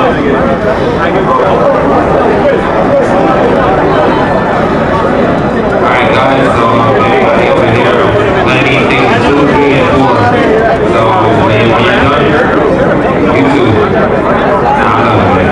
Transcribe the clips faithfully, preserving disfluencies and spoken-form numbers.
Alright guys, so everybody over here, let me take two, three, and four. So when you're done, you two. Nah, I love it.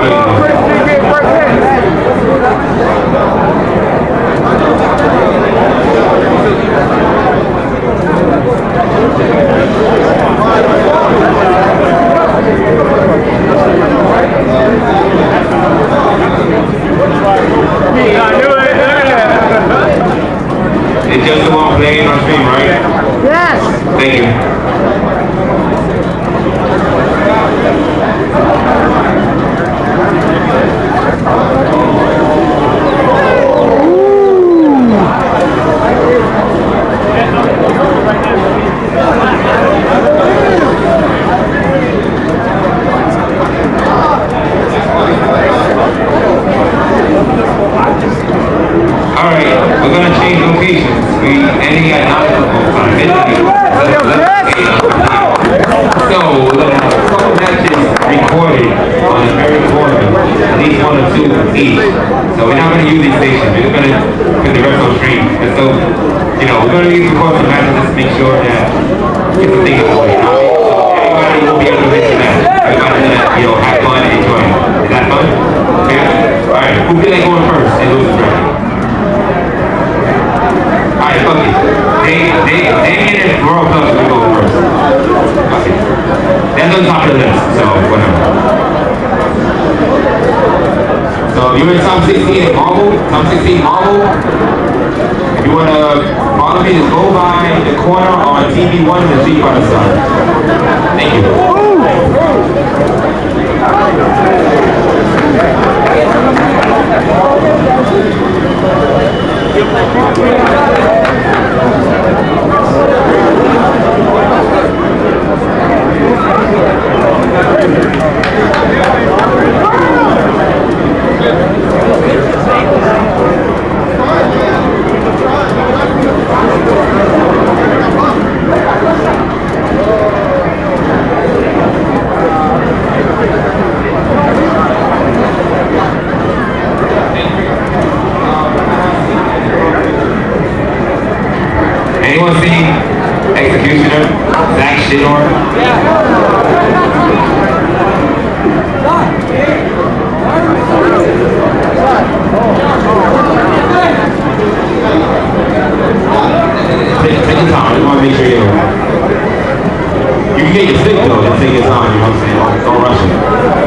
It's just the one playing on stream, right? Yes. Thank you. Alright, we're gonna change locations. We ending at nine o'clock midnight. So we're gonna have a couple matches recorded on the very corner, at least one or two each. So we're not gonna use these stations. We're just gonna put the rest on stream. And so, you know, we're gonna use record some matches just to make sure that get some things going. You know what I mean? So everybody will be able to listen to that. Everybody's gonna, you know, have fun and enjoy it. Is that fun? Okay? Alright, who feel like going first and lose ready? Alright, fuck it. Damien and Brawl Plus will go first. Okay. That's on top of the list, so whatever. So you're in top sixteen in Marvel, top sixteen Marvel. If you wanna follow me, just go by the corner on T V one and the G by the side. Thank you. Anyone seen Executioner? Zach Shidor? Take, take your time. I just want to make sure you're right. You can get your stick though, just take your time, you know what I'm saying? Don't, don't rush it.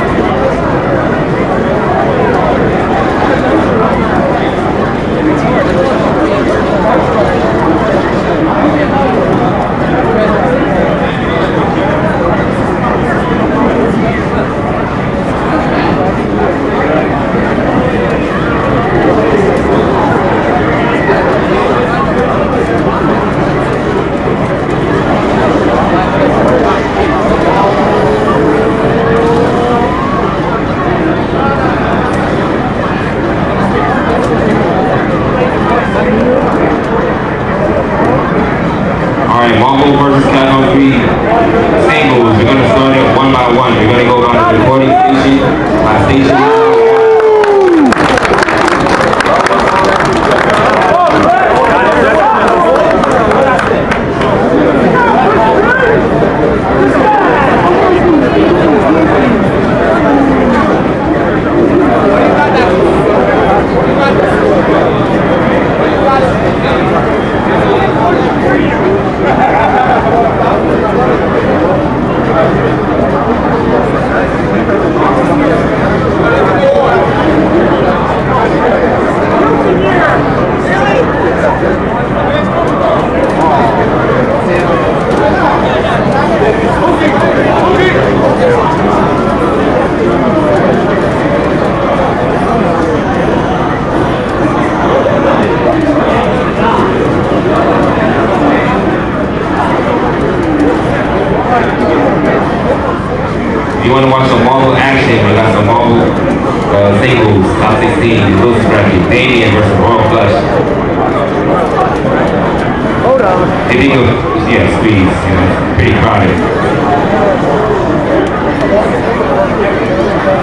you want to watch some Marvel action, we got some Marvel uh, singles, top sixteen, Rufus bracket, Damien versus Brawl Flush. Hold on. If you go, yeah, speeds, you know, pretty crowded.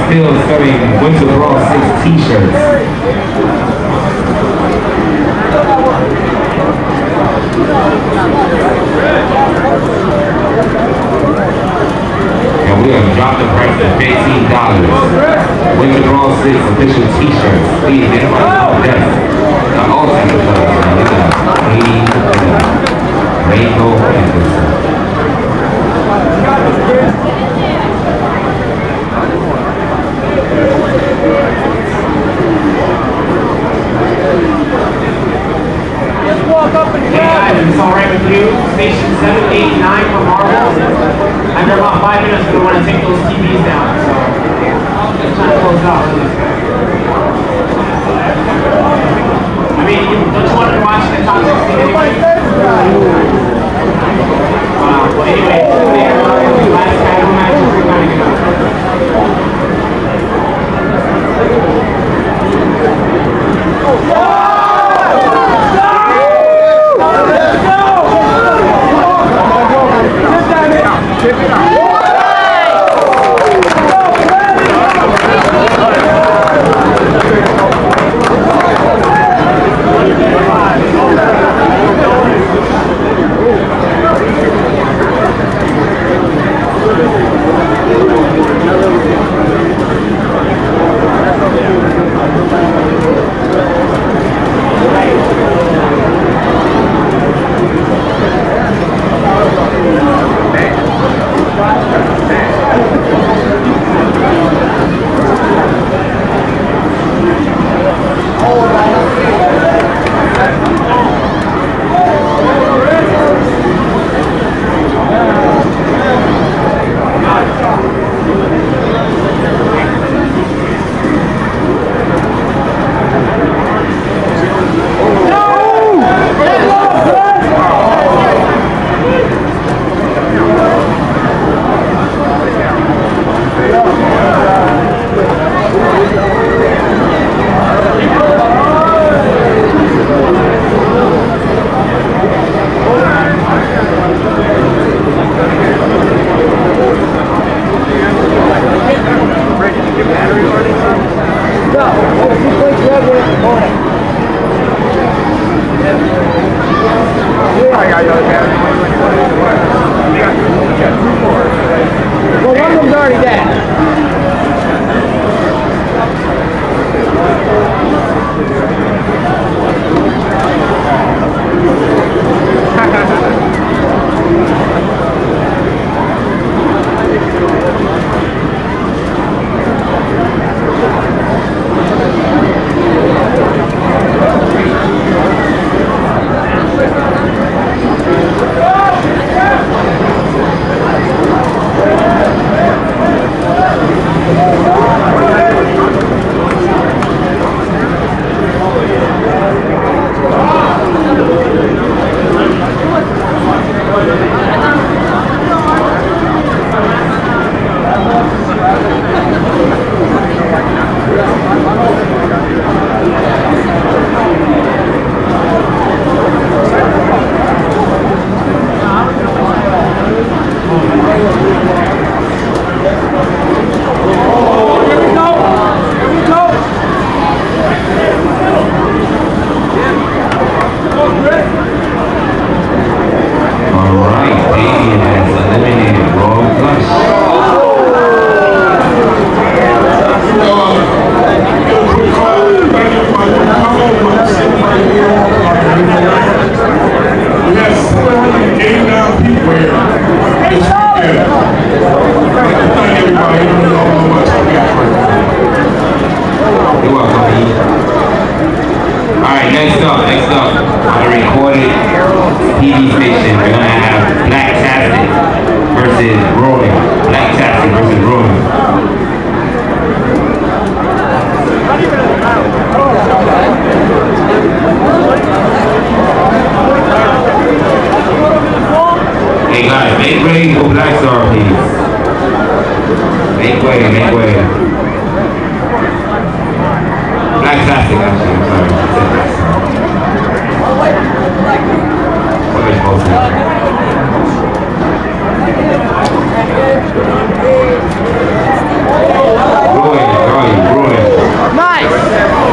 still selling Winter Brawl six t-shirts. And we have dropped the price to fifteen dollars. Winter Brawl six official t-shirts. Please get them on the desk. The ultimate colors, man. Look at that. Green, rainbow, and this. Just walk up and grab it. Hey guys, it's alright with you. Station seven, eight, nine for Marvel. After about five minutes, we're going to want to take those T Vs down. So, it's trying to close out. I mean, you, don't you want to watch the top sixteen anyway? Wow. Well, anyway, the last battle match is going to go. Ruin, Ronnie, ruin. Nice!